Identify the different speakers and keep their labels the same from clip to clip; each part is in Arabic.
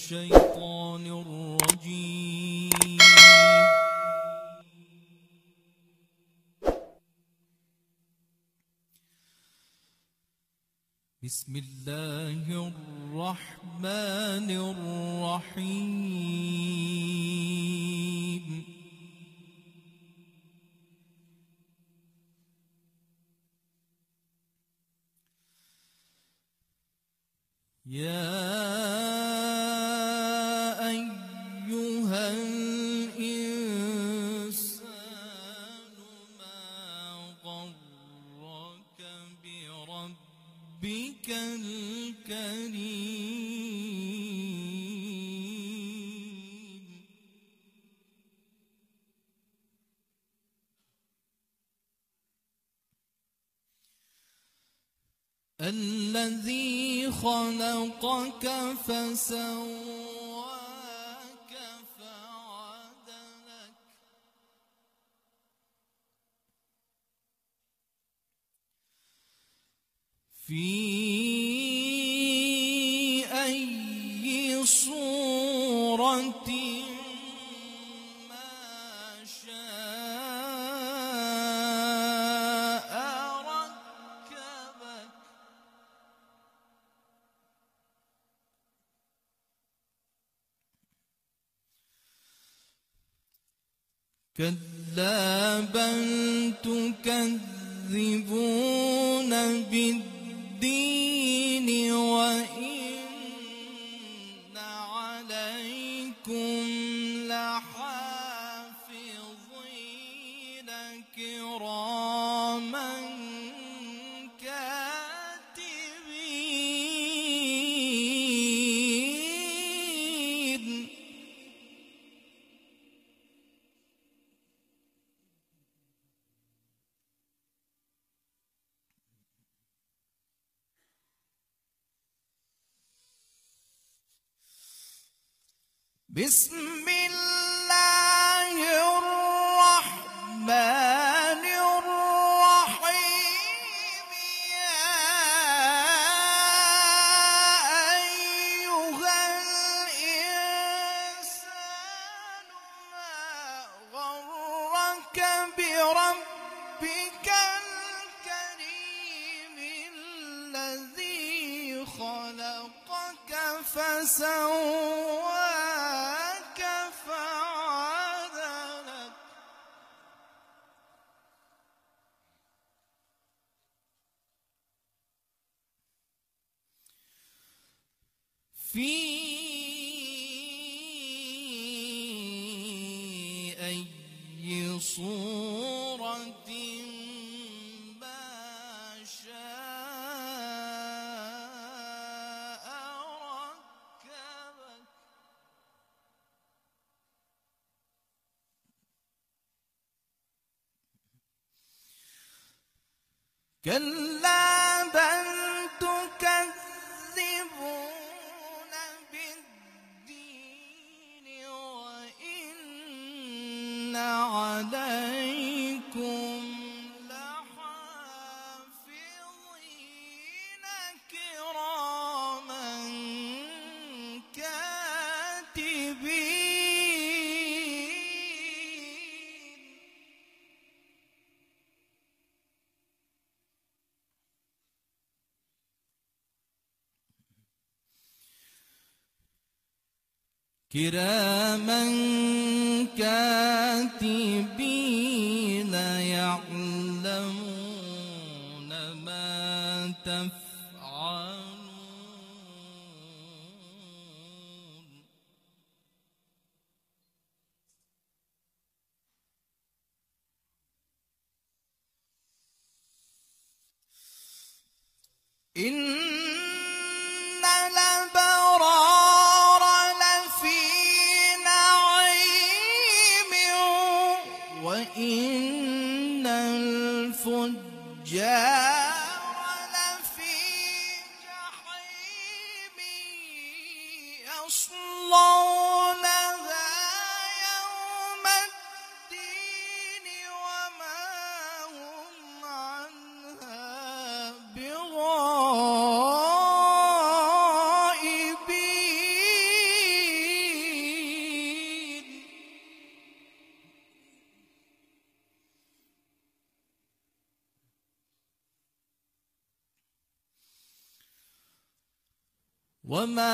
Speaker 1: الشيطان الرجيم. بسم الله الرحمن الرحيم. يا أيها الإنسان ما غرك بربك الكريم. الذي خلقك فسواك فعدلك في أي صورة ما شاء ركبك. كلا بل تكذبون بالدين وإن عليكم لحافظين كراما كاتبين. بسم الله الرحمن الرحيم. يا أيها الإنسان ما غرك بربك الكريم الذي خلقك فسواك فعدلك في أي صورة ما شاء ركبك. كلا بل تكذبون بالدين وإن عليكم لحافظين كراما كاتبين. كراما كاتبين يعلمون ما تفعلون. إن الأبرار لفي نعيم وإن الفجار لفي جحيم يصلونها يوم الدين وما هم عنها بغائبين. وما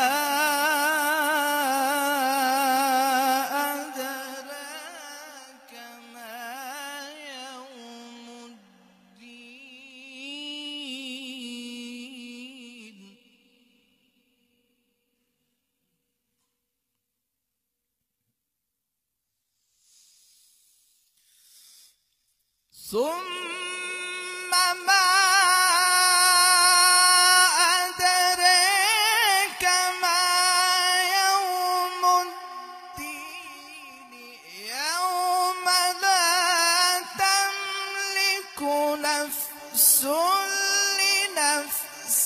Speaker 1: أدراك ما يوم الدين ثم ما أدراك ما يوم الدين يوم لا تملك نفس لنفس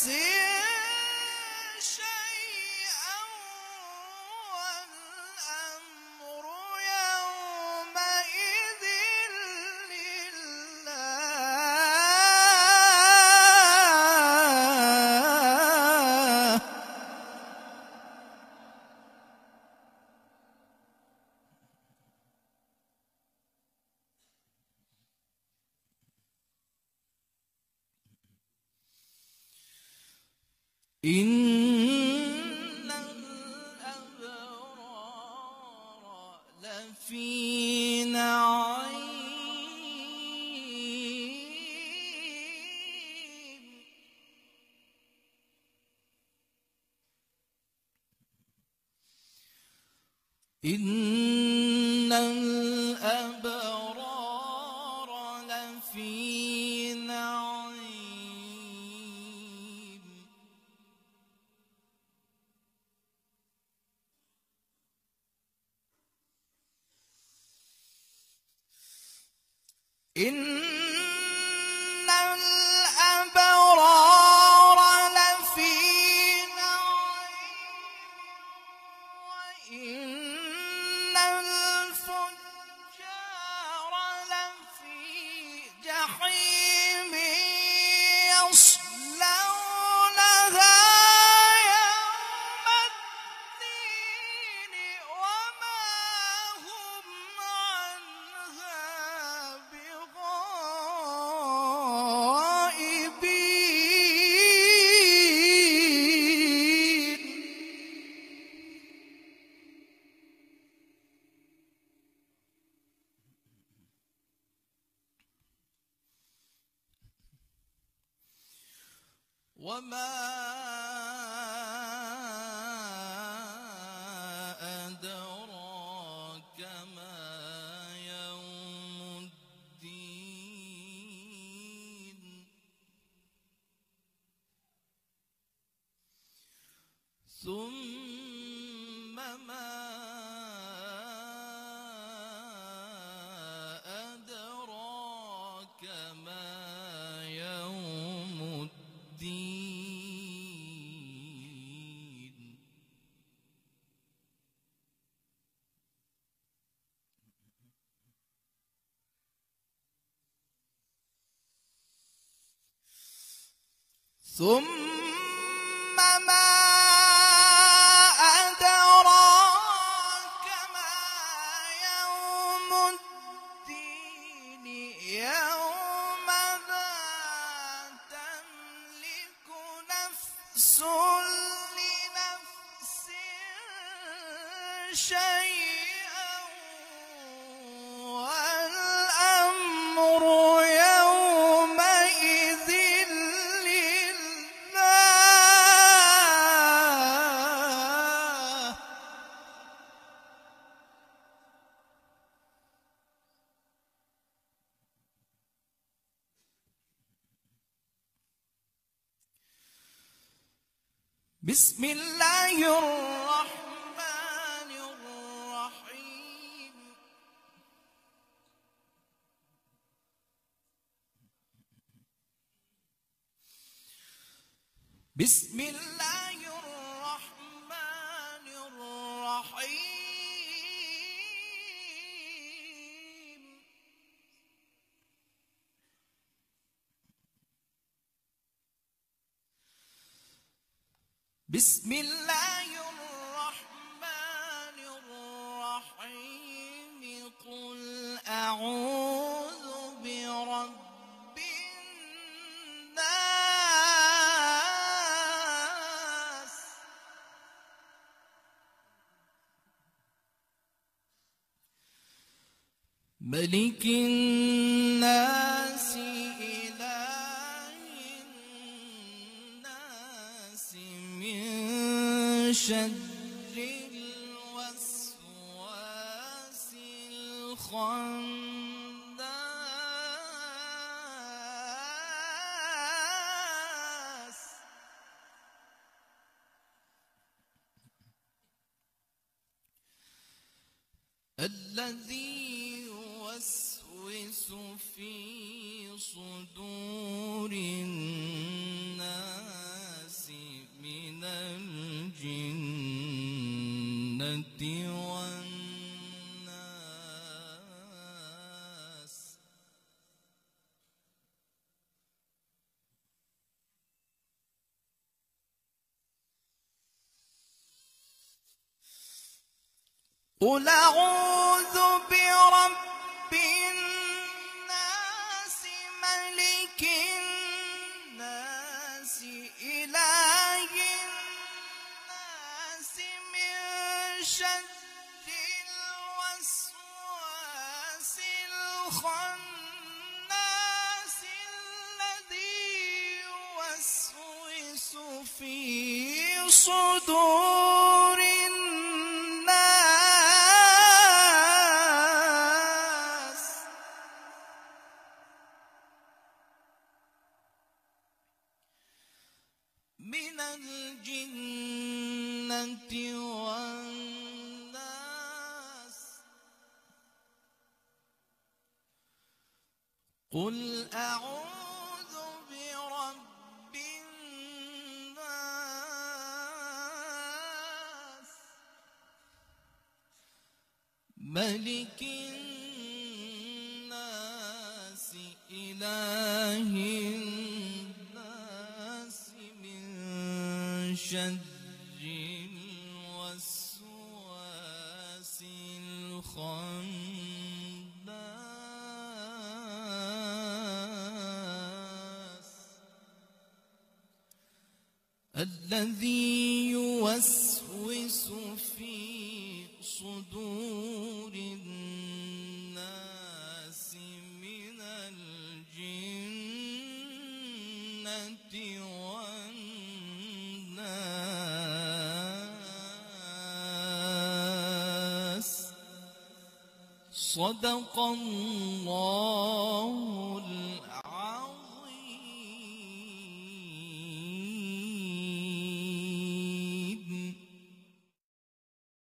Speaker 1: شيئا والأمر يومئذ لله إن الأبرار لفي نعيم إن الأبرار لفي نعيم إن الأبرار لفي نعيم وإن الفجار لفي جحيم يصلونها يوم الدين وما هم عنها بغائبين وما أدراك ما يوم الدين ثم ما أدراك ما يوم الدين ثم ما أدراك ما يوم الدين يوم لا تملك نفس لنفس شيئا والأمر يومئذ لله بسم الله الرحمن الرحيم بسم الله الرحمن الرحيم بسم الله الرحمن الرحيم قل أعوذ برب الناس ملك الناس إله الناس من شر الوسواس الخناس الذي يوسوس في صدور الناس من الجنة والناس. قل أعوذ برب الناس ملك الناس إله الناس من شر الوسواس الخناس الذي يوسوس في صدور من الجنة والناس. قل أعوذ برب الناس ملك الناس إله الناس من شر الوسواس الخناس الذي يوسوس في صدور الناس من الجنة والناس. صدق الله العظيم.